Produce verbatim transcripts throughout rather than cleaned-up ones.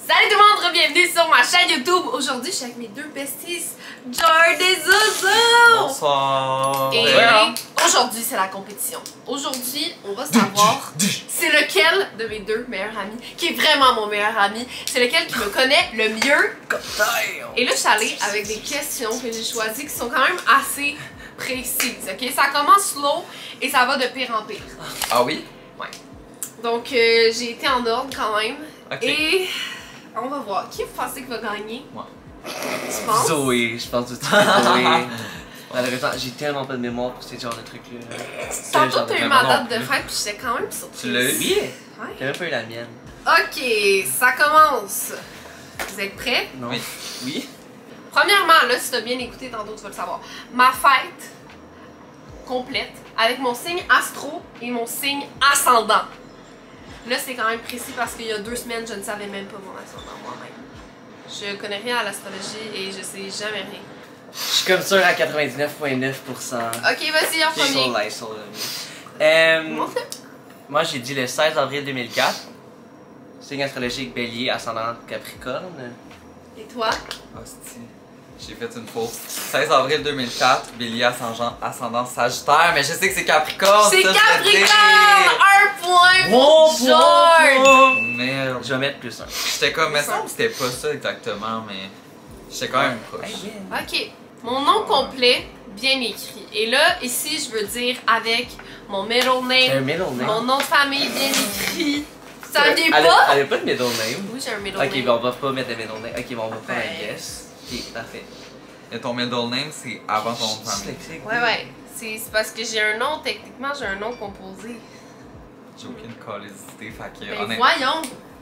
Salut tout le monde, bienvenue sur ma chaîne YouTube. Aujourd'hui, je suis avec mes deux besties, Jord et Zouzou. Bonsoir. Et ouais. aujourd'hui, c'est la compétition. Aujourd'hui, on va savoir c'est lequel de mes deux meilleurs amis, qui est vraiment mon meilleur ami, c'est lequel qui me connaît le mieux. Et là, je suis allée avec des questions que j'ai choisies qui sont quand même assez précises, ok? Ça commence slow et ça va de pire en pire. Ah oui? Ouais. Donc, euh, j'ai été en ordre quand même. Ok. Et on va voir. Qui vous pensez qui va gagner? Moi. Tu penses? Zoé, je pense que tu Zoé. Malheureusement, j'ai tellement pas de mémoire pour ces genres de trucs-là. Tantôt, t'as eu ma non date de plus. fête, puis j'étais quand même surprise. Tu l'as eu? Oui! Ouais. T'as même pas eu la mienne. Ok, ça commence. Vous êtes prêts? Non. Oui. Oui? Premièrement, là, si t'as bien écouté tantôt, tu vas le savoir. Ma fête complète, avec mon signe astro et mon signe ascendant. Là, c'est quand même précis parce qu'il y a deux semaines, je ne savais même pas mon ascendant moi-même. Je connais rien à l'astrologie et je sais jamais rien. Je suis comme sûr à quatre-vingt-dix-neuf virgule neuf pour cent. Ok, vas-y, en Sur premier. live, sur le... Euh, Montre-le. moi, j'ai dit le seize avril deux mille quatre. Signe astrologique Bélier, ascendant Capricorne. Et toi? Hostie. J'ai fait une faute. seize avril deux mille quatre, Bélier ascendant, ascendant Sagittaire, mais je sais que c'est Capricorne. C'est ça, je le dis. Capricorne! Un point Wow, pour Jord! Merde. Je vais mettre plus un. J'étais comme, mais ça, c'était pas ça exactement, mais j'étais quand même proche. Hey, yeah. Ok. Mon nom complet, bien écrit. Et là, ici, je veux dire avec mon middle Un name, middle name. mon nom de famille bien écrit. Ça Elle vient a- pas? Elle a pas de middle name. Oui, j'ai un middle Ok, name. ben on va pas mettre de middle name. Ok, bon, on va prendre un Ouais. guess. Ok, parfait. Et ton middle name, c'est avant ton nom de famille. Dyslexique. Ouais, ouais. C'est c'est parce que j'ai un nom, techniquement, j'ai un nom composé. J'ai aucune callosité, fait que Ben honnêtement. voyons!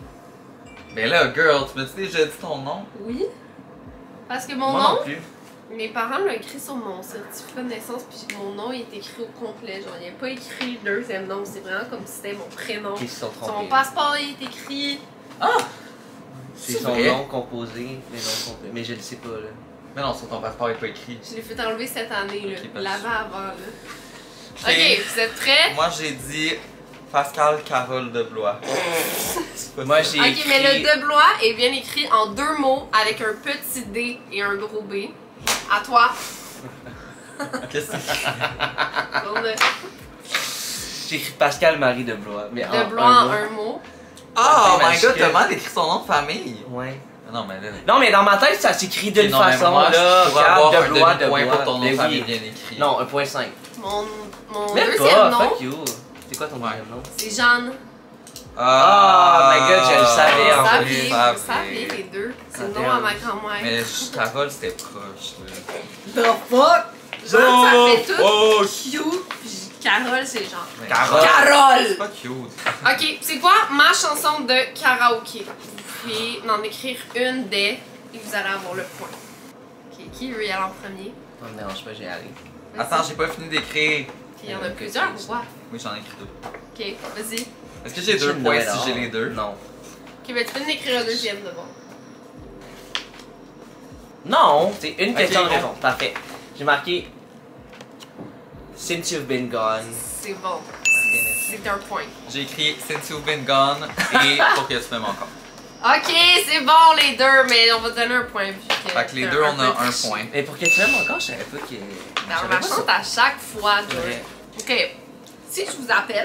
Ben là, girl, tu m'as-tu déjà dit ton nom? Oui. Parce que mon Moi nom, non plus. mes parents l'ont écrit sur mon certificat de naissance, puis mon nom il est écrit au complet. Genre, il n'y a pas écrit le deuxième nom, c'est vraiment comme si c'était mon prénom. Ok, ils se sont Son trompés. passeport il est écrit. C'est C'est son vrai? nom composé, mais non complet. Mais je le sais pas, là. Mais non, sur ton passeport, il est pas écrit. Je l'ai fait enlever cette année, là. Ok, pas de L'avant avant, là. Ok. Ok, vous êtes prêts? Moi, j'ai dit Pascal Carole de Blois. C'est pas Moi, ça. j'ai Ok, écrit... mais le de Blois est bien écrit en deux mots avec un petit D et un gros B. À toi. Qu'est-ce que c'est? On a J'ai écrit Pascal Marie de Blois. Mais de Blois en un mot. Oh mais my je- god, t'as mal écrit son nom de famille. Ouais. Non, mais là. Non, mais dans ma tête, ça s'écrit d'une Ok, non, mais façon, moi, là. je pourrais Regarde, avoir de un Blois, de demi-point Blois. pour ton nom Mais de famille oui. bien écrit. Non, un point cinq. Mon, mon Même deuxième pas, nom, fuck you. C'est quoi ton Ouais. deuxième nom? c'est Jeanne. Ah, my god, je le savais, Vous en saviez, je vous savais. saviez les deux. C'est le Ah, nom à damn. ma grand-mère. Mais je- Carole, c'était proche. là. The fuck? Jeanne, ça fait tout Oh, cute. Puis Carole, c'est genre. Mais Carole. Carole! C'est pas cute. Ok, c'est quoi ma chanson de karaoké? Vous pouvez m'en écrire une des et vous allez avoir le point. Ok, qui veut y aller en premier? Ça me dérange pas, j'ai allé. Vas-y. Attends, j'ai pas fini d'écrire. Puis il y en a plusieurs ou quoi? Oui, j'en ai écrit deux. Ok, vas-y. Est-ce que j'ai deux points si j'ai les deux? Non. Ok, ben tu peux en écrire un deuxième de bon. Non, c'est une Ok, question de bon. réponse. Parfait. J'ai marqué Since you've been gone. C'est bon. C'est un point. J'ai écrit Since you've been gone et Pour que tu m'aimes encore. Ok, c'est bon les deux, mais on va te donner un point vu que. Fait que les t'as deux, on peu a un triché. point. Mais pour que tu m'aimes encore, je savais pas que. Ben, je on savais la pas chante ça. à chaque fois, Joy. Ouais. Ok. Si je vous appelle.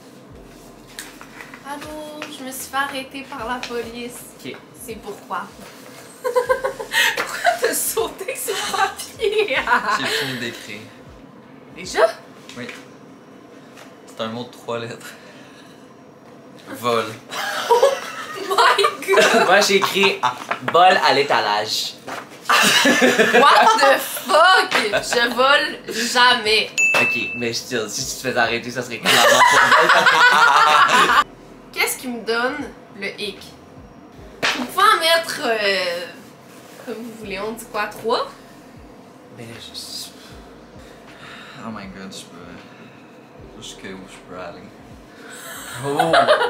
Allô, je me suis fait arrêter par la police. Ok. C'est pourquoi? Pourquoi t'as sauté sur le papier? J'ai fini d'écrire. Déjà? Oui. C'est un mot de trois lettres. Vol. My god! Moi, j'ai écrit bol à l'étalage. What the fuck? Je vole jamais. Ok, mais still, si tu te fais arrêter, ça serait clairement pour Qu'est-ce qui me donne le hic? Vous pouvez en mettre euh, comme vous voulez, on dit quoi? Trois? Mais je... Oh my god, je peux. Jusqu'où je peux aller. Oh!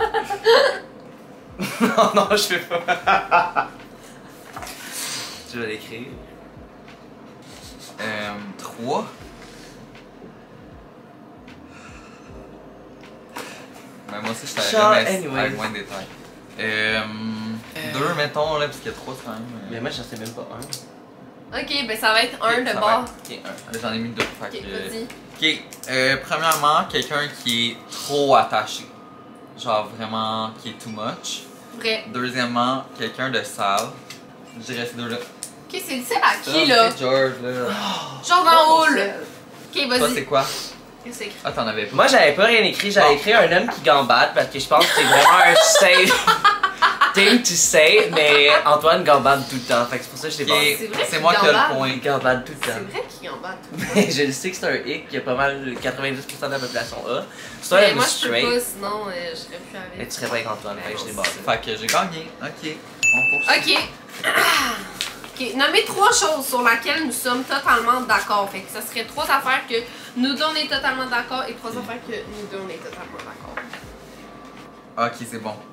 non, non, je fais pas. Tu vas l'écrire. Euh. Trois. Ben, moi aussi, je savais Genre, jamais anyway. avec moins de détails. Euh. Euh... deux, mettons, là, parce qu'il y a trois, c'est quand même. euh, Mais moi, j'en sais même pas un. Ok, ben ça va être un Ok, de ça va bord. être- Ok, un. Là, j'en ai mis deux. Fait Ok, que, vas-y. ok, euh, premièrement, quelqu'un qui est trop attaché. Genre vraiment, qui est too much. Vrai. Deuxièmement, quelqu'un de sale. Je dirais ces deux-là. Ok, c'est difficile à qui là? C'est George, là. Genre d'en haut là. Ok, Toi, c'est vas-y. quoi? Qu'est-ce que c'est? Ah, t'en avais pas. Moi, j'avais pas rien écrit. J'avais Bon. écrit un homme qui gambade parce que je pense que c'est vraiment un safe thing to say, mais Antoine gambade tout le temps. Fait que c'est pour ça que je l'ai Ok, pas. C'est vrai c'est qu'il moi qui ai gambade. le point. Il gambade tout le C'est temps. vrai qu'il en bat tout. Mais je le sais que c'est un hic que pas mal quatre-vingt-dix pour cent de la population a. C'est Mais un moi homme je peux straight. pas, sinon euh, je serais plus Mais avec. tu serais pas avec Antoine, fait que je l'ai barré. Fait que j'ai gagné. Ok. On poursuit. Ok. Ok, nommez trois choses sur lesquelles nous sommes totalement d'accord. Fait que ça serait trois affaires que nous deux on est totalement d'accord et trois affaires que nous deux on est totalement d'accord. Ok, c'est bon.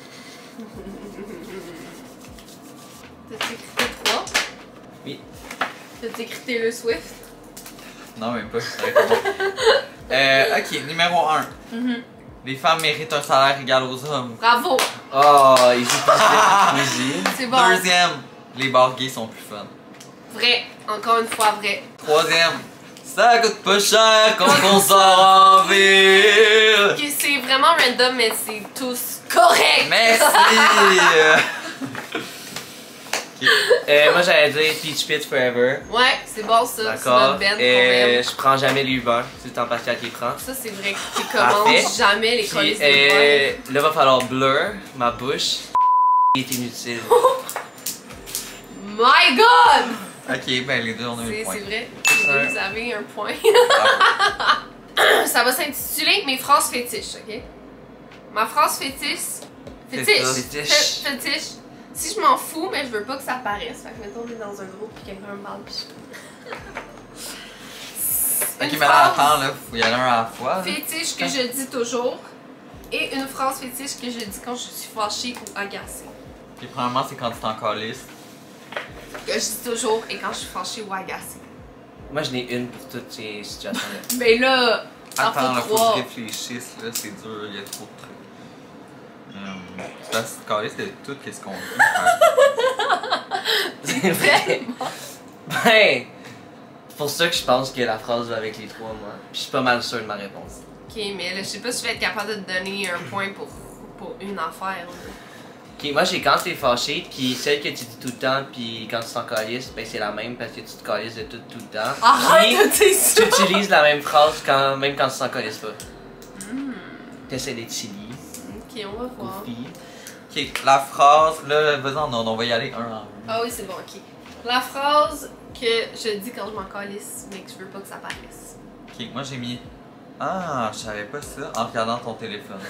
T'as-tu écrit trois? Oui. T'as-tu écrit Taylor Swift? Non, même pas. Ça aurait été bon. euh, ok, numéro un. Mhm. Les femmes méritent un salaire égal aux hommes. Bravo! Oh, il joue pas de poésie. C'est bon. Deuxième, les bars gays sont plus fun. Vrai. Encore une fois, vrai. Troisième, ça coûte pas cher quand on sort en ville. Ok, c'est vraiment random, mais c'est tous correct! Merci. Euh, moi, j'allais dire Peach Pit Forever. Ouais, c'est bon ça. C'est D'accord. notre band qu'on Et aime. je prends jamais l'Uber. C'est le temps partiel qui prend. Ça, c'est vrai que tu Parfait. commandes jamais les Puis, colis de euh, là, va falloir blur ma bouche. Il est inutile. My God! Ok, ben les deux on a C'est un point. c'est vrai. Ouais. Vous avez un point. Bravo. Ça va s'intituler mes phrases fétiches, ok? Ma phrase fétiche. Fétiche! Fétiche. Fé- Fétiche. Si je m'en fous, mais je veux pas que ça paraisse. Fait que mettons, on est dans un groupe puis quelqu'un me parle puis je. Ok, Une mais là, phrase attends, là, faut y aller un à la fois. là. fétiche que je dis toujours et une phrase fétiche que je dis quand je suis fâchée ou agacée. Puis, premièrement, c'est quand tu t'en calisses. Que je dis toujours et quand je suis fâchée ou agacée. Moi, je n'ai une pour toutes ces situations-là. Mais là, ça Attends, là, faut faut trois. que je réfléchisse, là, c'est dur, il y a trop de trucs. Hum, c'est parce que tu te calisses de tout, qu'est-ce qu'on dit. C'est vrai. Ben, c'est pour ça que je pense que la phrase va avec les trois, moi. Puis je suis pas mal sûr de ma réponse. Ok, mais là, je sais pas si je vais être capable de te donner un point pour, pour une affaire. là. Ok, moi j'ai quand t'es fâché, puis celle que tu dis tout le temps, puis quand tu t'en calisses, ben c'est la même parce que tu te calisses de tout tout le temps. Arrête de Puis, dire ça! tu utilises la même phrase quand, même quand tu t'en calisses pas. Hmm. T'essaies d'être silly, Ok, on va voir. goofy. Ok, la phrase, là, vas-y en ordre, on va y aller un à un. Ah oui, c'est bon, ok. La phrase que je dis quand je m'en calisse, mais que je veux pas que ça paraisse. Ok, moi j'ai mis. Ah, je savais pas ça en regardant ton téléphone.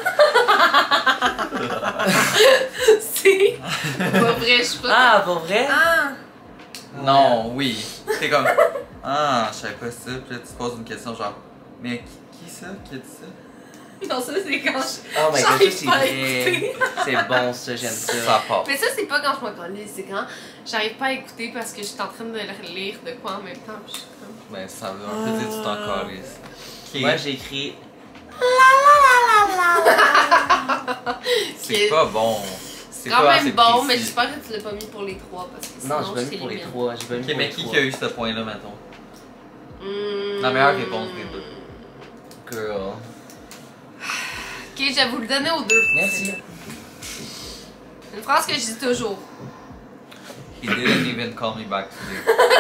C'est pas vrai, je sais pas. Ah, pour vrai? Ah! Non, oui. C'est comme. Ah, je savais pas ça. Puis là, tu te poses une question genre. Mais qui, qui ça qui a dit ça? Non, ça c'est quand je. Oh my god, ça J'arrive c'est pas à vrai. écouter. C'est bon ça, j'aime ça. Ça part. Mais ça, c'est pas quand je m'en calisse, c'est quand j'arrive pas à écouter parce que je suis en train de lire de quoi en même temps. Puis je suis comme. Ben, ça veut un peu dire que tu t'en calisses. Ok. Moi j'ai écrit. C'est pas bon. C'est quand pas même assez bon, précis. mais j'espère que tu l'as pas mis pour les trois parce que sinon Non, j'ai pas je mis pour les t'élimine. trois. J'ai pas mis Ok, pour mais les qui trois. qui a eu ce point-là, mettons? Hmm. La meilleure réponse des deux. Girl. Ok, je vais vous le donner aux deux. Merci. Une phrase que je dis toujours. He didn't even call me back today.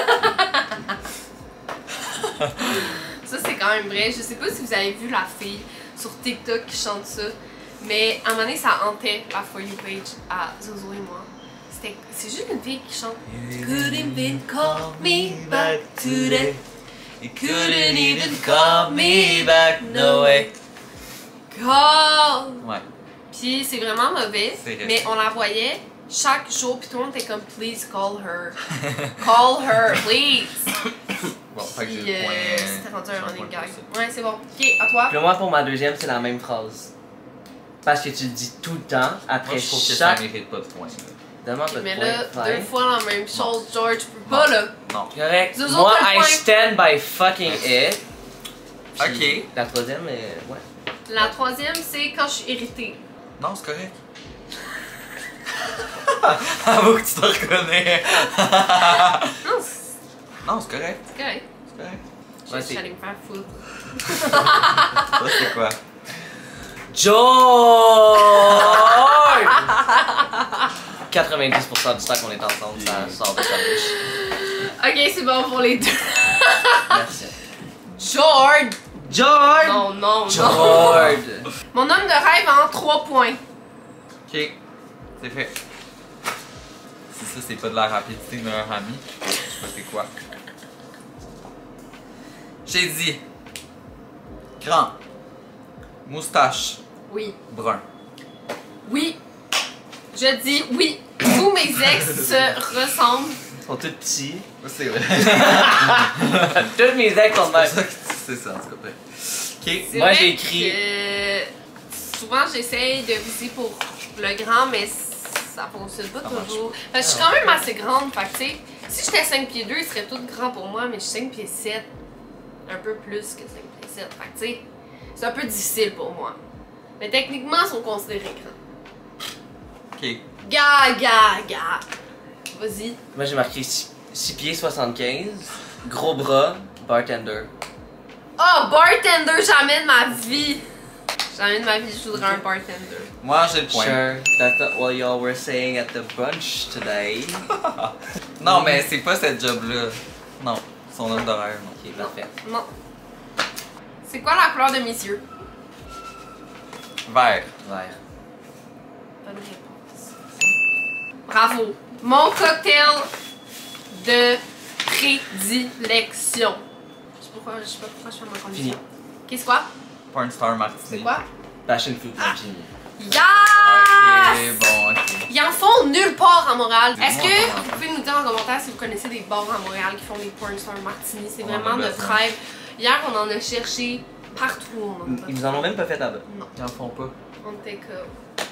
Ça, c'est quand même vrai. Je sais pas si vous avez vu la fille sur TikTok qui chante ça, mais à un moment donné, ça hantait la For You page à Zozo et moi. C'était- C'est juste une fille qui chante. Couldn't even call me back today. He Couldn't even call me back, no way. Call! Ouais. Puis c'est vraiment mauvais, C'est vrai. mais on la voyait chaque jour, puis tout le monde était comme please call her. Call her, please! Bon, fait que j'ai Puis le point. euh, c'était rendu j'ai un un running point gag. pour ça. Ouais, c'est bon. Ok, à toi. Puis moi pour ma deuxième, c'est la même phrase. Parce que tu le dis tout le temps, après Moi, je trouve que ça chaque. mérite pas de point. Demande pas de Mais point. là, Fine. deux fois la même chose, George, tu peux pas là. Non. Correct. Deux Moi, autres I points. stand by fucking it. Puis Ok. La troisième, euh, ouais. La troisième, c'est quand je suis irritée. Non, c'est correct. Avoue que tu te reconnais. Non, c'est Non, c'est correct. c'est correct. C'est correct. Je Ouais, suis c'est- allée me faire foutre. Ça, c'est quoi? George! quatre-vingt-dix pour cent du temps qu'on est ensemble, ça sort de sa bouche. Ok, c'est bon pour les deux. Merci. George! George! Non, non, non. George! Mon homme de rêve en trois points. Ok, c'est fait. Si ça, c'est pas de la rapidité de meilleur ami, je sais pas c'est quoi. J'ai dit. Grand. Moustache. Oui. Brun. Oui. Je dis oui. Tous mes ex se ressemblent. Ils sont tous petits. C'est vrai. Tous mes ex sont de C'est même. ça que c'est ça, en tout cas. Ok. C'est Moi, vrai j'ai écrit- que souvent, j'essaye de viser pour le grand, mais ça fonctionne pas Ça marche toujours. Parce que je suis quand même assez grande. Fait que, tu sais, si j'étais cinq pieds deux, il serait tout grand pour moi, mais je suis cinq pieds sept. Un peu plus que cinq pieds sept. Fait que, tu sais, c'est un peu difficile pour moi. Mais techniquement, ils sont considérés grands. Ok. Gars, gars, gars. Vas-y. Moi, j'ai marqué six pieds soixante-quinze, gros bras, bartender. Oh, bartender, jamais de ma vie. Jamais de ma vie, je voudrais un bartender. Moi, j'ai le point. Sure, that's not what y'all were saying at the brunch today. Non, mais c'est pas cette job-là. Non, son homme d'horaire, non. Ok, parfait. Non. C'est quoi la couleur de mes yeux? Vert. Vert. Bonne réponse. Bravo. Mon cocktail de prédilection. Je sais pas pourquoi je sais pas pourquoi je fais ma condition. Fini. Ok, c'est quoi? Porn star martini. C'est quoi? Passion fruit martini. Yes! Ok, bon, ok. Ils en font nulle part à Montréal. Dis-moi Est-ce en que commentaire. vous pouvez nous dire en commentaire si vous connaissez des bars à Montréal qui font des porn star martini? C'est On en vraiment a notre besoin. rêve. Hier, on en a cherché partout. On en a pas Ils nous en ont même pas fait là-bas. Non, Ils en font pas. on était comme.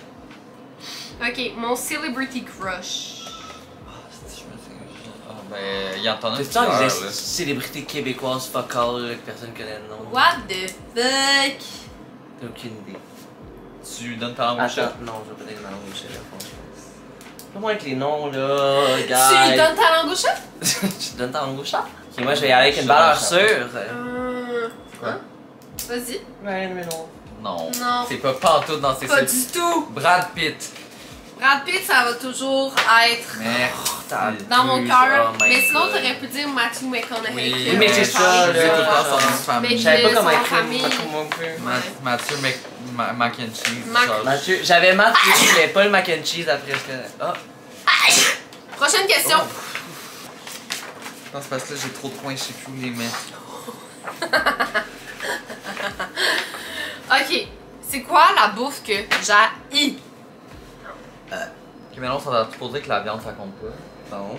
Ok, mon celebrity crush. Ah, si je me souviens. Ah, ben, il y en a C'est plusieurs, ça, là. les célébrités québécoises fuck all là, que personne connaît le nom. What the fuck? T'as aucune idée. Tu donnes ta langue au chat. Attends, non, je vais pas donner ma langue au chat, là, franchement. Pas moi avec les noms là, Tu gars. lui donnes ta langue au chat? Tu te donnes ta langue au chat? Ok, moi je vais y aller avec une valeur sûre. Euh. Quoi? Hein? Vas-y. Ryan Reynolds. Non. Non. C'est pas pantoute dans ces Pas sites. du tout. Brad Pitt. Brad Pitt, ça va toujours être Merci. dans mon Oh cœur. my mais sinon, God. t'aurais pu dire Matthew McConaughey. Oui, que- Oui, mais c'est je ça, parlais là, de J'ai tout le ça. temps son nom de Mais famille. Je savais pas de comment son écrire. famille. Pas comment écrire. Ma- Mathieu Mc... Ma- Mac and Cheese. Mac- genre. Mathieu, j'avais Mathieu, mais pas le mac and cheese après ce que. Oh! Prochaine question. Oh. Non, c'est parce que là, j'ai trop de points, je sais plus où les mettre. Ok. C'est quoi la bouffe que j'haïs? Ok, maintenant, ça va supposer que la viande, ça compte pas. Bon.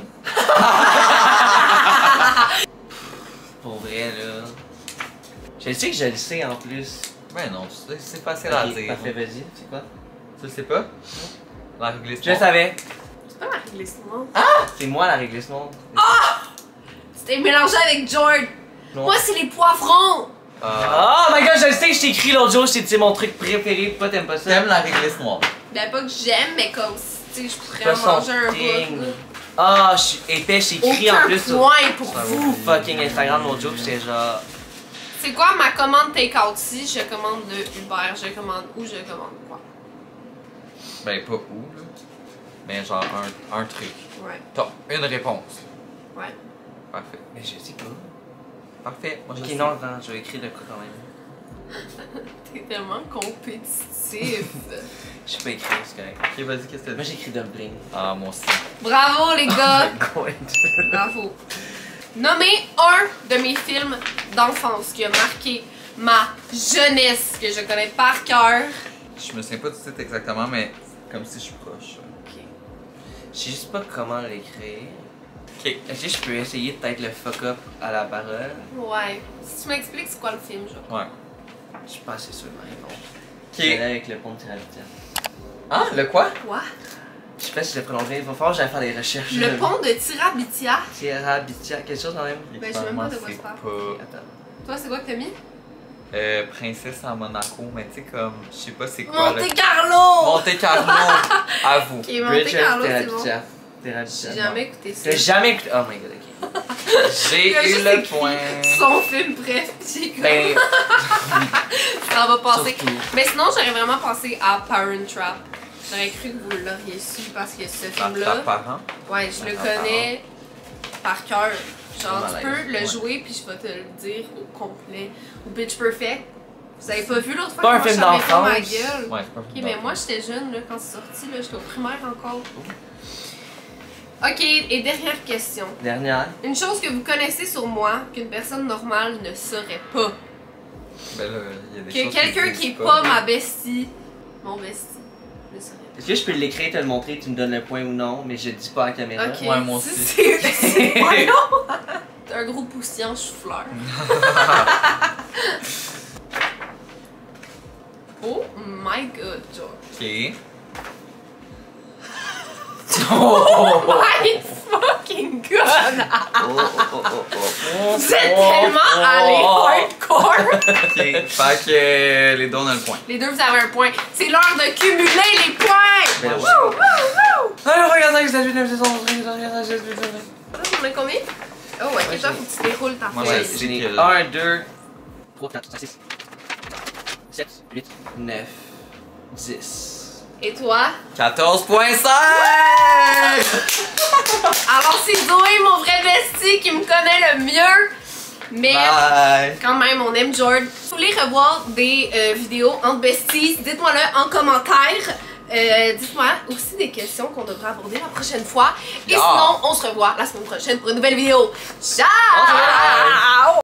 Pour vrai, là. Je sais que je le sais en plus. Ben non, tu sais, c'est facile à Ok, dire. parfait, vas-y, c'est quoi? Tu le sais pas? La réglisse. Je le savais. C'est pas ma réglisse noire. C'est moi la réglisse noire. Tu t'es mélangé avec George. Non. Moi, c'est les poivrons. Ah. Oh my god, je le sais, je t'ai écrit l'autre jour, je t'ai dit c'est mon truc préféré, pourquoi t'aimes pas ça? T'aimes la réglisse noire? Ben, pas que j'aime, mais comme, tu sais, je pourrais Pas en son manger un thing. bout. Ah, je suis épais, je t'ai écrit en Aucun plus sur point pour Ça vous. va. fucking Instagram l'autre jour, pis c'est genre. C'est quoi ma commande take-out? Si je commande de Uber, je commande où, je commande quoi? Ben, pas où, là. Mais genre, un, un truc. Ouais, T'as une réponse. ouais. Parfait. Mais je sais pas. Parfait. Moi, je Ok, sais. non, attends, je vais écrire le coup quand même. T'es tellement compétitif. Je sais pas écrire, c'est correct. Ok, vas-y, qu'est-ce que Moi t'as dit? j'ai écrit dumpling. Ah, moi aussi. Bravo, les gars. Go into- Bravo. Nommez un de mes films d'enfance qui a marqué ma jeunesse, que je connais par cœur. Je me souviens pas du titre exactement, mais comme si je suis proche. Ok. Je sais juste pas comment l'écrire. Ok. Est-ce que je peux essayer de peut-être le fuck up à la parole? Ouais. Si tu m'expliques c'est quoi le film, genre. Ouais. Je suis pas assez sûr de ma réponse. Ok. Je vais aller avec le pont de Tirabitian. Ah, le quoi? Quoi? Je sais pas si je le prononcerai, il va falloir que j'aille faire des recherches. Le pont de Tirabitia. Tirabitian, quelque chose quand même. Ben, je sais même pas de quoi c'est tu parles. pas... Attends. Toi, c'est quoi que t'as mis? Euh, princesse à Monaco, mais tu sais, comme, je sais pas c'est quoi. Monte là. Carlo! Monte Carlo! À vous. Ok, Monte Carlo, c'est bon. J'ai J'ai jamais écouté ça. T'as jamais écouté. Oh my god, ok. J'ai Il a eu juste le écrit point. Son film, bref, j'ai comme. Ben, Ça va passer. surtout. Mais sinon, j'aurais vraiment pensé à Parent Trap. J'aurais cru que vous l'auriez su parce que ce Ta, ta film-là, parent? ouais, je le Ta connais par cœur. Genre, Malaise, tu peux le ouais. jouer puis je vais te le dire au complet. Ou Pitch Perfect. Vous avez pas vu l'autre fois Pas un comment film je savais pas ma d'enfance. gueule? Ouais, c'est pas Ok, mais moi j'étais jeune là, quand c'est sorti, là, j'étais au primaire encore. Ok, et dernière question. Dernière. Une chose que vous connaissez sur moi qu'une personne normale ne saurait pas. Ben là, il y a des Que choses quelqu'un se qui est disent pas ma bestie, mon bestie, ne saurait Est-ce que je peux l'écrire, te le montrer, tu me donnes le point ou non, mais je le dis pas à la caméra? pas. Ok, Ouais, moi ça, aussi. c'est c'est pas non. T'as un gros poussillant chou-fleur. Oh my god, George. Ok. Oh! My fucking god! Oh, oh, oh, oh, oh. Vous êtes tellement allés hardcore! Ok. Fait que euh, les deux on a le point. Les deux, vous avez un point. C'est l'heure de cumuler les points! Ben Wouh, oui. wouh, wouh! Ah, regarde, regarde, regarde, regarde, regarde, Ça, on a combien? Oh, ok, Ouais, toi, j'ai- faut que tu déroules ta Moi, feuille. je sais. J'ai que- un, deux, trois, quatre, cinq, six, sept, huit, neuf, dix. Et toi? quatorze virgule cinq! Alors, c'est Zoé, mon vrai bestie, qui me connaît le mieux. Mais Bye! quand même, on aime George. Si vous voulez revoir des euh, vidéos entre besties, dites-moi-le en commentaire. Euh, dites-moi aussi des questions qu'on devrait aborder la prochaine fois. Et Yeah. sinon, on se revoit la semaine prochaine pour une nouvelle vidéo. Ciao! Bye.